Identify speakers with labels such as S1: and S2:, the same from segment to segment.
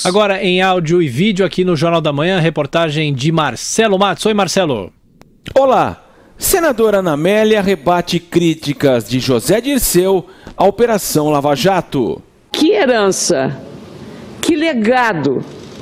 S1: Agora em áudio e vídeo aqui no Jornal da Manhã, reportagem de Marcelo Matos. Oi, Marcelo.
S2: Olá. Senadora Ana Amélia rebate críticas de José Dirceu à Operação Lava Jato.
S3: Que herança, que legado.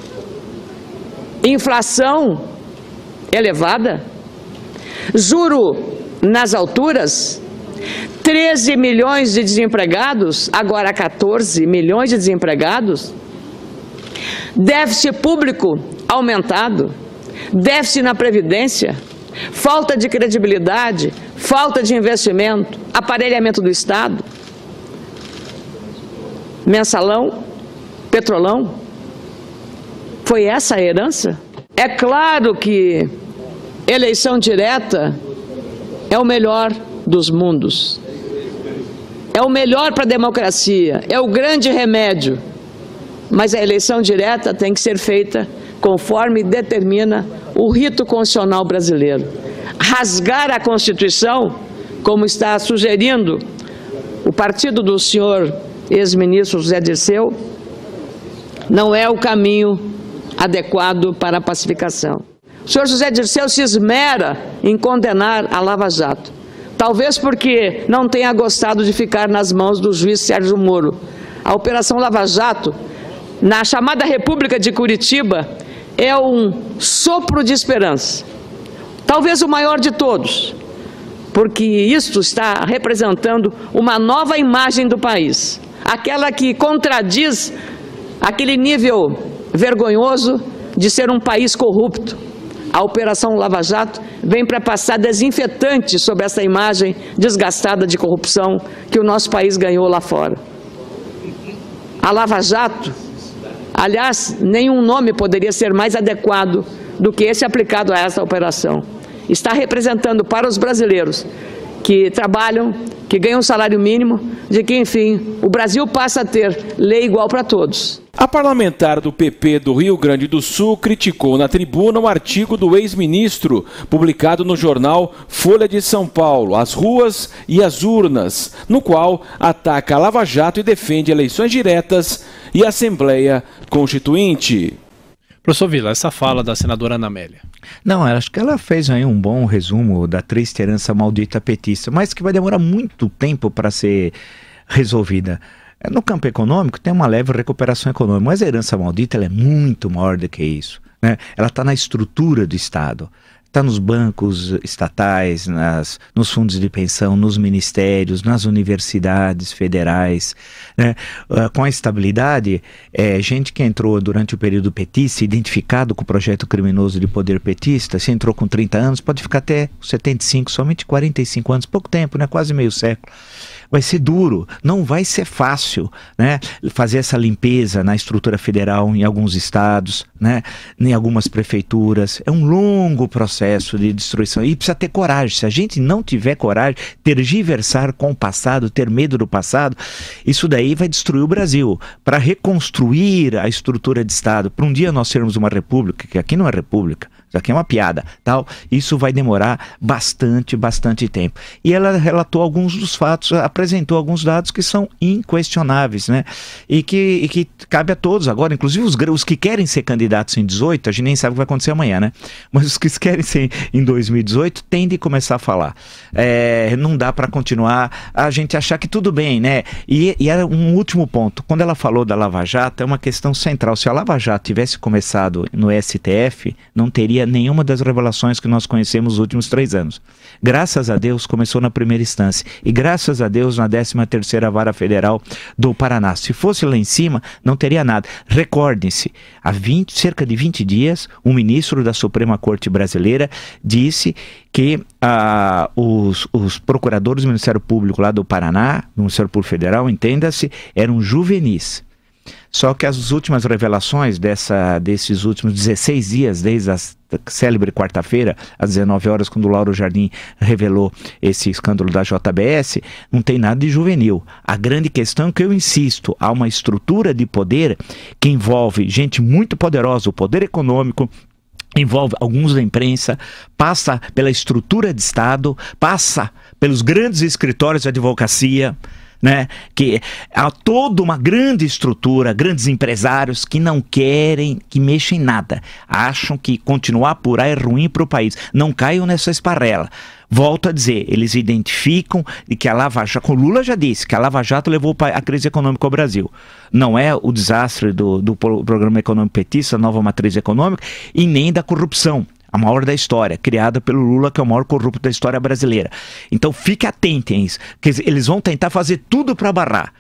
S3: Inflação elevada, juro nas alturas, 13 milhões de desempregados, agora 14 milhões de desempregados, déficit público aumentado, déficit na Previdência, falta de credibilidade, falta de investimento, aparelhamento do Estado, mensalão, petrolão. Foi essa a herança? É claro que eleição direta é o melhor dos mundos. É o melhor para a democracia, é o grande remédio. Mas a eleição direta tem que ser feita conforme determina o rito constitucional brasileiro. Rasgar a Constituição, como está sugerindo o partido do senhor ex-ministro José Dirceu, não é o caminho adequado para a pacificação. O senhor José Dirceu se esmera em condenar a Lava Jato, talvez porque não tenha gostado de ficar nas mãos do juiz Sérgio Moro. A Operação Lava Jato, na chamada República de Curitiba, é um sopro de esperança, talvez o maior de todos, porque isto está representando uma nova imagem do país, aquela que contradiz aquele nível vergonhoso de ser um país corrupto. A Operação Lava Jato vem para passar desinfetante sobre essa imagem desgastada de corrupção que o nosso país ganhou lá fora. A Lava Jato, aliás, nenhum nome poderia ser mais adequado do que esse aplicado a essa operação. Está representando para os brasileiros que trabalham, que ganham um salário mínimo, de que, enfim, o Brasil passa a ter lei igual para todos.
S2: A parlamentar do PP do Rio Grande do Sul criticou na tribuna um artigo do ex-ministro, publicado no jornal Folha de São Paulo, As Ruas e as Urnas, no qual ataca a Lava Jato e defende eleições diretas e Assembleia Constituinte.
S1: Professor Vila, essa fala da senadora Ana Amélia.
S4: Não, acho que ela fez aí um bom resumo da triste herança maldita petista, mas que vai demorar muito tempo para ser resolvida. No campo econômico tem uma leve recuperação econômica, mas a herança maldita ela é muito maior do que isso, né? Ela está na estrutura do Estado. Está nos bancos estatais, nos fundos de pensão, nos ministérios, nas universidades federais, né? Com a estabilidade, gente que entrou durante o período petista, identificado com o projeto criminoso de poder petista, se entrou com 30 anos, pode ficar até 75, somente 45 anos, pouco tempo, né? Quase meio século. Vai ser duro, não vai ser fácil, né? Fazer essa limpeza na estrutura federal em alguns estados, né? Em algumas prefeituras. É um longo processo de destruição e precisa ter coragem. Se a gente não tiver coragem, tergiversar com o passado, ter medo do passado, isso daí vai destruir o Brasil. Para reconstruir a estrutura de Estado, para um dia nós sermos uma república, que aqui não é república, isso aqui é uma piada, tal. Isso vai demorar bastante tempo. E ela relatou alguns dos fatos, apresentou alguns dados que são inquestionáveis, né? E que cabe a todos agora, inclusive os que querem ser candidatos em 18, a gente nem sabe o que vai acontecer amanhã, né? Mas os que querem ser em 2018 têm de começar a falar. Não dá para continuar a gente achar que tudo bem, né? E era um último ponto. Quando ela falou da Lava Jato, é uma questão central. Se a Lava Jato tivesse começado no STF, não teria nenhuma das revelações que nós conhecemos nos últimos 3 anos. Graças a Deus começou na primeira instância e graças a Deus na 13ª Vara Federal do Paraná. Se fosse lá em cima, não teria nada. Recordem-se, há cerca de 20 dias, um ministro da Suprema Corte Brasileira disse que os procuradores do Ministério Público lá do Paraná, do Ministério Público Federal, entenda-se, eram juvenis. Só que as últimas revelações desses últimos 16 dias, desde a célebre quarta-feira, às 19 horas, quando o Lauro Jardim revelou esse escândalo da JBS, não tem nada de juvenil. A grande questão é que eu insisto, há uma estrutura de poder que envolve gente muito poderosa, o poder econômico, envolve alguns da imprensa, passa pela estrutura de Estado, passa pelos grandes escritórios de advocacia, né? Que há toda uma grande estrutura, grandes empresários que não querem que mexam em nada. Acham que continuar por aí é ruim para o país. Não caiam nessa esparrela. Volto a dizer, eles identificam que a Lava Jato, o Lula já disse que a Lava Jato levou a crise econômica ao Brasil. Não é o desastre do programa econômico petista, a nova matriz econômica, e nem da corrupção. A maior da história, criada pelo Lula, que é o maior corrupto da história brasileira. Então fique atento a isso. Quer dizer, eles vão tentar fazer tudo para barrar.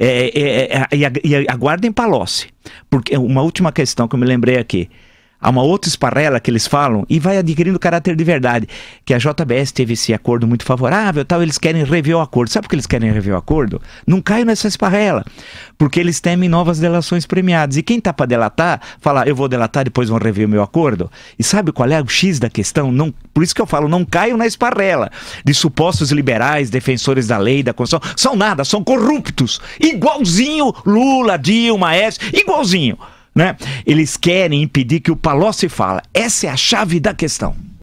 S4: E aguardem Palocci. Porque uma última questão que eu me lembrei aqui. Há uma outra esparrela que eles falam e vai adquirindo caráter de verdade, que a JBS teve esse acordo muito favorável, tal, eles querem rever o acordo. Sabe por que eles querem rever o acordo? Não caiam nessa esparrela, porque eles temem novas delações premiadas. E quem está para delatar, fala, eu vou delatar, depois vão rever o meu acordo. E sabe qual é o X da questão? Não, por isso que eu falo, não caiam na esparrela de supostos liberais, defensores da lei, da Constituição. São nada, são corruptos. Igualzinho Lula, Dilma, Écio, igualzinho. Né? Eles querem impedir que o Palocci fale. Essa é a chave da questão.